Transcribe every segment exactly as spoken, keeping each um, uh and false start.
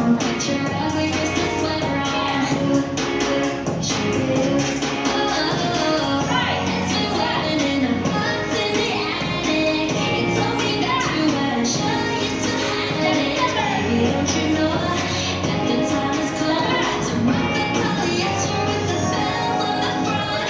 on. Put your ugly Christmas sweater on. Oh, it's been waiting in the box in the attic. You told me that you were sure you still had it. Baby, don't you know that the time has come to rock the polyester with the bells on the front?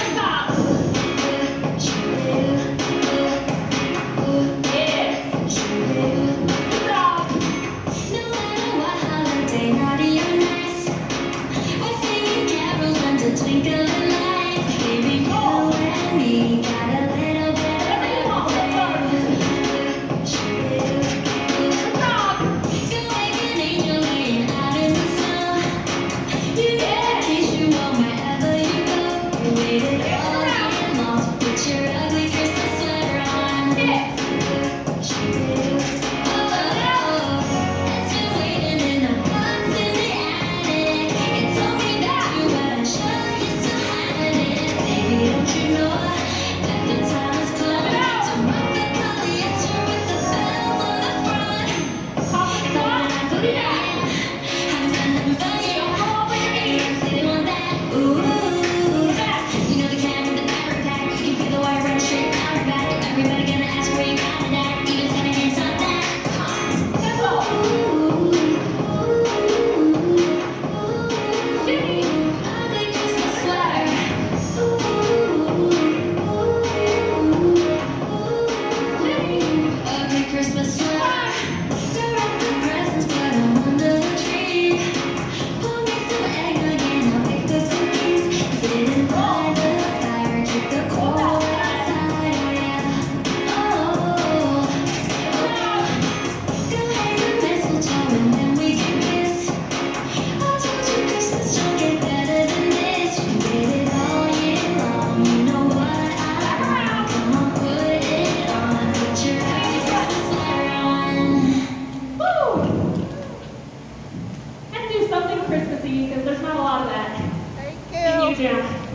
No matter what holiday, naughty or nice, we're singing carols under twinkling lights. Baby, you and me got a little bit of everything. Go wake an angel laying out in the snow. You get the kiss you want wherever you go. You waited all year long to put your ugly Christmas sweater on. It's been waiting in the box in the attic. You told me that you were sure you still had it. Baby, don't you know that the time has come to rock the polyester with the bells on the front? So when I go to that, I'm feeling funny. And you say they want that. Ooh, you know the cat with the battery pack. You can feel the wire run straight down her back. Everybody gonna ask where you got it at. Even second hands on that. Ugly Christmas sweater. Ugly Christmas sweater. Don't wrap the presents, put 'em under the tree. Pour me some eggnog and I'll bake the cookies. Sitting by the fire, keep the cold outside. Oh yeah. Oh. Go hang the mistletoe and then we can kiss. I told you Christmas don't get better than this. You waited all year long. You know what I want. Come on, put it on. Put your ugly Christmas sweater on. Woo! And do something Christmassy because there's not a lot of that Thank in you. Ujam.